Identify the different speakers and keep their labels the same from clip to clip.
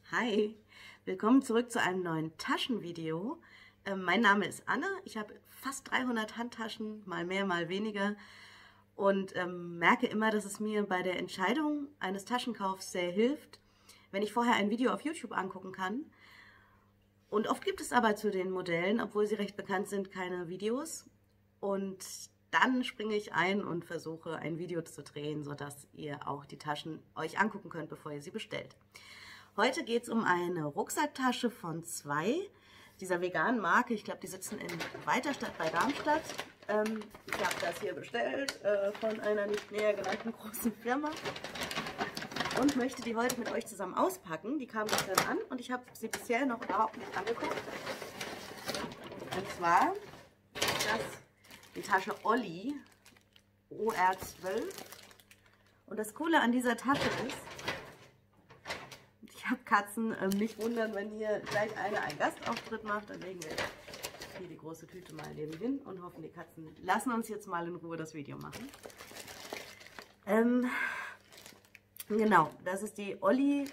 Speaker 1: Hi, willkommen zurück zu einem neuen Taschenvideo. Mein Name ist Anne, ich habe fast 300 Handtaschen, mal mehr, mal weniger und merke immer, dass es mir bei der Entscheidung eines Taschenkaufs sehr hilft, wenn ich vorher ein Video auf YouTube angucken kann. Und oft gibt es aber zu den Modellen, obwohl sie recht bekannt sind, keine Videos. Und dann springe ich ein und versuche ein Video zu drehen, sodass ihr auch die Taschen euch angucken könnt, bevor ihr sie bestellt. Heute geht es um eine Rucksacktasche von zwei dieser veganen Marke. Ich glaube, die sitzen in Weiterstadt bei Darmstadt. Ich habe das hier bestellt von einer nicht näher genannten großen Firma und möchte die heute mit euch zusammen auspacken. Die kam gestern an und ich habe sie bisher noch überhaupt nicht angeguckt. Und zwar ist das die Tasche Olli OR12. Und das Coole an dieser Tasche ist, ich habe Katzen, nicht wundern, wenn hier gleich einer einen Gastauftritt macht, dann legen wir hier die große Tüte mal nebenhin und hoffen, die Katzen lassen uns jetzt mal in Ruhe das Video machen. Genau, das ist die Olli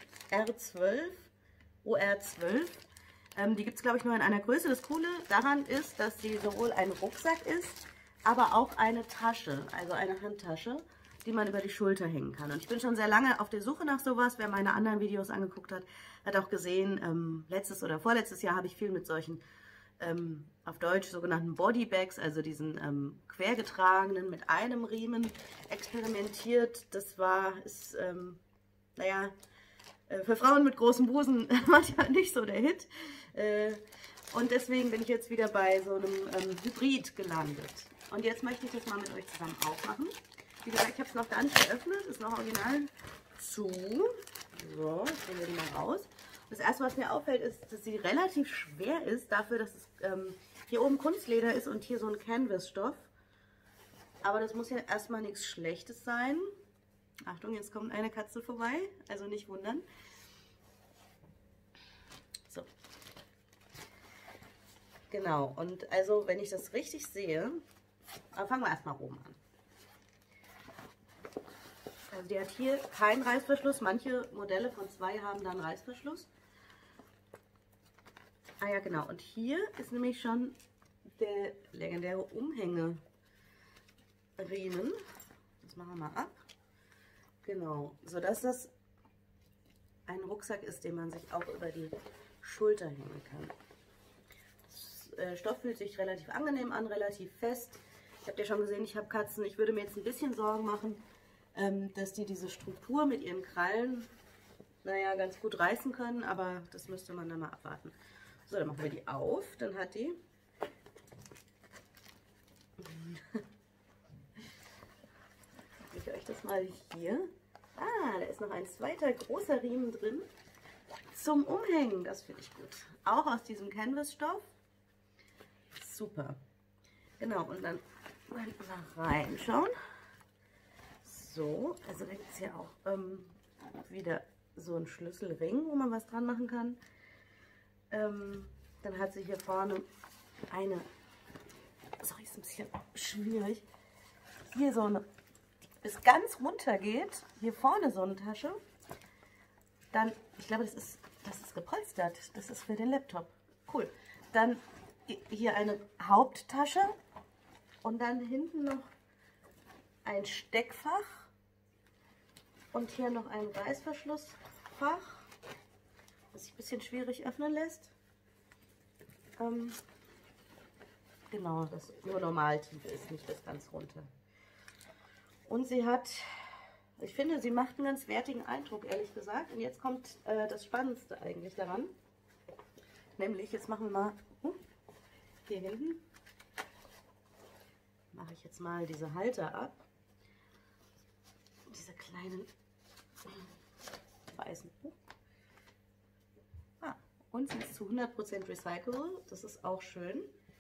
Speaker 1: OR12. Die gibt es, glaube ich, nur in einer Größe. Das Coole daran ist, dass sie sowohl ein Rucksack ist, aber auch eine Tasche, also eine Handtasche, die man über die Schulter hängen kann. Und ich bin schon sehr lange auf der Suche nach sowas. Wer meine anderen Videos angeguckt hat, hat auch gesehen, letztes oder vorletztes Jahr habe ich viel mit solchen, auf Deutsch sogenannten Bodybags, also diesen quergetragenen mit einem Riemen experimentiert. Das ist, naja, für Frauen mit großen Busen manchmal nicht so der Hit. Und deswegen bin ich jetzt wieder bei so einem Hybrid gelandet. Und jetzt möchte ich das mal mit euch zusammen aufmachen. Wie gesagt, ich habe es noch gar nicht geöffnet, ist noch original zu. So, jetzt nehmen wir die mal raus. Das erste, was mir auffällt, ist, dass sie relativ schwer ist, dafür, dass es hier oben Kunstleder ist und hier so ein Canvas-Stoff. Aber das muss ja erstmal nichts Schlechtes sein. Achtung, jetzt kommt eine Katze vorbei, also nicht wundern. So. Genau, und also, wenn ich das richtig sehe, aber fangen wir erstmal oben an. Also die hat hier keinen Reißverschluss. Manche Modelle von zwei haben dann Reißverschluss. Ah ja, genau. Und hier ist nämlich schon der legendäre Umhängeriemen. Das machen wir mal ab. Genau, sodass das ein Rucksack ist, den man sich auch über die Schulter hängen kann. Das Stoff fühlt sich relativ angenehm an, relativ fest. Ich habe ja schon gesehen, ich habe Katzen. Ich würde mir jetzt ein bisschen Sorgen machen, dass die diese Struktur mit ihren Krallen, naja, ganz gut reißen können, aber das müsste man dann mal abwarten. So, dann machen wir die auf, dann hat die ich euch das mal hier. Ah, da ist noch ein zweiter großer Riemen drin zum Umhängen, das finde ich gut. Auch aus diesem Canvas-Stoff. Super. Genau, und dann mal reinschauen. So, also da gibt es hier auch wieder so einen Schlüsselring, wo man was dran machen kann. Dann hat sie hier vorne eine, sorry, ist ein bisschen schwierig, hier so eine, die bis ganz runter geht, hier vorne so eine Tasche. Dann, ich glaube, das ist gepolstert, das ist für den Laptop. Cool. Dann hier eine Haupttasche und dann hinten noch ein Steckfach. Und hier noch ein Reißverschlussfach, das sich ein bisschen schwierig öffnen lässt. Genau, das nur Normaltiefe ist, nicht bis ganz runter. Und sie hat, ich finde, sie macht einen ganz wertigen Eindruck, ehrlich gesagt. Und jetzt kommt das Spannendste eigentlich daran. Nämlich, jetzt machen wir mal hier hinten, mache ich jetzt mal diese Halter ab. Diese kleinen weißen. Und sie ist zu 100% recyclable. Das ist auch schön.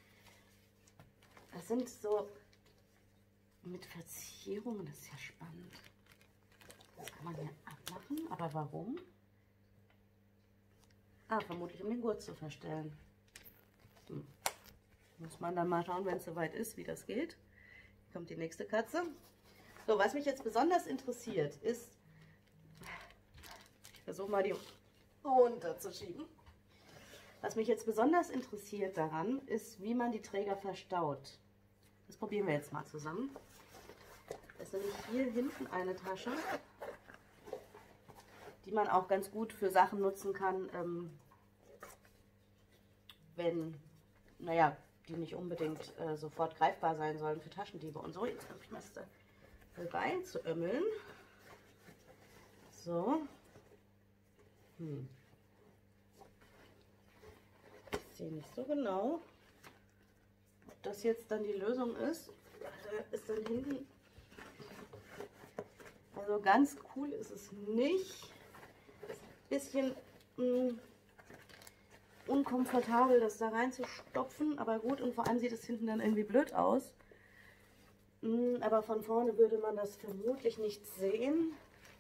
Speaker 1: Das sind so mit Verzierungen. Das ist ja spannend. Das kann man hier abmachen. Aber warum? Ah, vermutlich um den Gurt zu verstellen. Muss man dann mal schauen, wenn es soweit ist, wie das geht. Hier kommt die nächste Katze. So, was mich jetzt besonders interessiert ist, ich versuche mal die runterzuschieben. Was mich jetzt besonders interessiert daran, ist, wie man die Träger verstaut. Das probieren wir jetzt mal zusammen. Da ist nämlich hier hinten eine Tasche, die man auch ganz gut für Sachen nutzen kann, wenn, naja, die nicht unbedingt sofort greifbar sein sollen für Taschendiebe und so. Jetzt habe ich mal da rein zu ömmeln. So. Ich sehe nicht so genau, ob das jetzt dann die Lösung ist. Da ist dann hinten. Also ganz cool ist es nicht. Ist ein bisschen unkomfortabel, das da reinzustopfen, aber gut, und vor allem sieht es hinten dann irgendwie blöd aus. Aber von vorne würde man das vermutlich nicht sehen.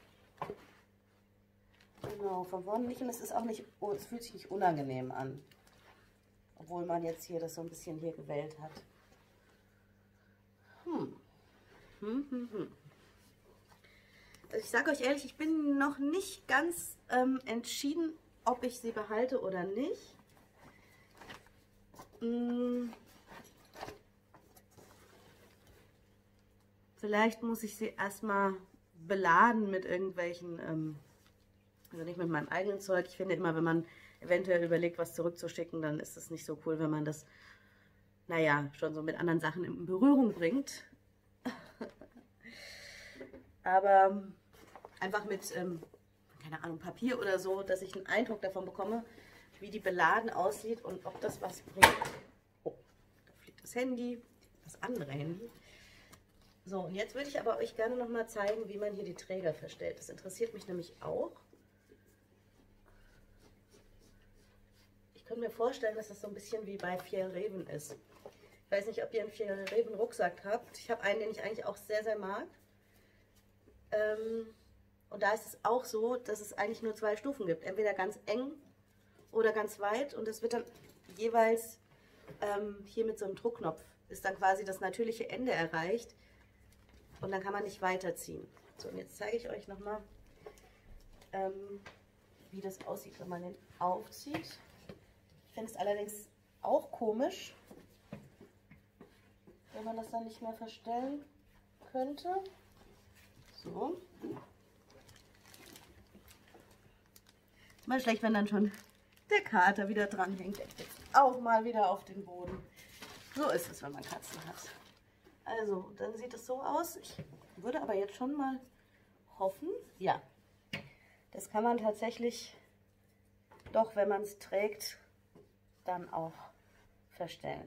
Speaker 1: Genau, von vorne nicht, und es ist auch nicht, oh, es fühlt sich nicht unangenehm an. Obwohl man jetzt hier das so ein bisschen hier gewellt hat. Also ich sage euch ehrlich, ich bin noch nicht ganz entschieden, ob ich sie behalte oder nicht. Vielleicht muss ich sie erstmal beladen mit irgendwelchen, also nicht mit meinem eigenen Zeug. Ich finde immer, wenn man eventuell überlegt, was zurückzuschicken, dann ist es nicht so cool, wenn man das, naja, schon so mit anderen Sachen in Berührung bringt. Aber einfach mit, keine Ahnung, Papier oder so, dass ich einen Eindruck davon bekomme, wie die beladen aussieht und ob das was bringt. Oh, da fliegt das Handy, das andere Handy. So, und jetzt würde ich aber euch gerne noch mal zeigen, wie man hier die Träger verstellt. Das interessiert mich nämlich auch. Ich könnte mir vorstellen, dass das so ein bisschen wie bei Vier Reven ist. Ich weiß nicht, ob ihr einen Vier Reven Rucksack habt. Ich habe einen, den ich eigentlich auch sehr, sehr mag. Und da ist es auch so, dass es eigentlich nur 2 Stufen gibt. Entweder ganz eng oder ganz weit. Und es wird dann jeweils hier mit so einem Druckknopf ist dann quasi das natürliche Ende erreicht. Und dann kann man nicht weiterziehen. So, und jetzt zeige ich euch nochmal, wie das aussieht, wenn man den aufzieht. Ich finde es allerdings auch komisch, wenn man das dann nicht mehr verstellen könnte. So. Mal schlecht, wenn dann schon der Kater wieder dran hängt. Der jetzt auch mal wieder auf den Boden. So ist es, wenn man Katzen hat. Also, dann sieht es so aus. Ich würde aber jetzt schon mal hoffen, ja, das kann man tatsächlich doch, wenn man es trägt, dann auch verstellen.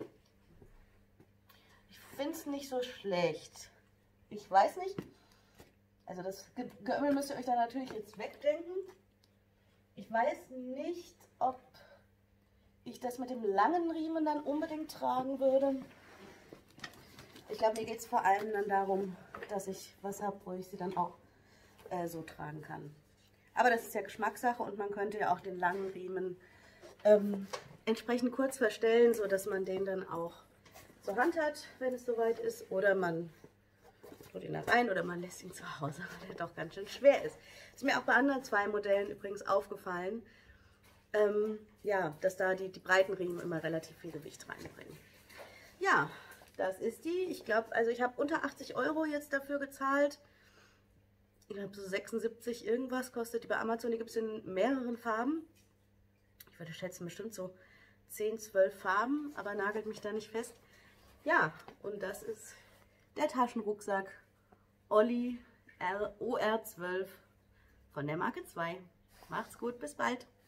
Speaker 1: Ich finde es nicht so schlecht. Ich weiß nicht, also das Geömmel müsst ihr euch dann natürlich jetzt wegdenken. Ich weiß nicht, ob ich das mit dem langen Riemen dann unbedingt tragen würde. Ich glaube, mir geht es vor allem dann darum, dass ich was habe, wo ich sie dann auch so tragen kann. Aber das ist ja Geschmackssache und man könnte ja auch den langen Riemen entsprechend kurz verstellen, sodass man den dann auch zur Hand hat, wenn es soweit ist. Oder man tut ihn da rein oder man lässt ihn zu Hause, weil der doch ganz schön schwer ist. Ist mir auch bei anderen 2 Modellen übrigens aufgefallen, ja, dass da die breiten Riemen immer relativ viel Gewicht reinbringen. Ja, das ist die. Ich glaube, also ich habe unter 80 € jetzt dafür gezahlt. Ich glaube, so 76 irgendwas kostet die bei Amazon. Die gibt es in mehreren Farben. Ich würde schätzen, bestimmt so 10, 12 Farben, aber nagelt mich da nicht fest. Ja, und das ist der Taschenrucksack Olli OR12 von der Marke 2. Macht's gut, bis bald.